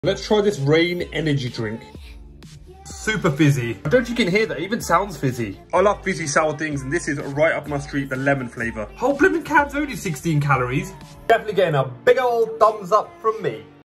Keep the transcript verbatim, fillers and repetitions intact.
Let's try this Rain energy drink. Super fizzy. I don't think you can hear that, it even sounds fizzy. I love fizzy sour things, and this is right up my street, the lemon flavour. Whole blimmin' can's only sixteen calories. Definitely getting a big old thumbs up from me.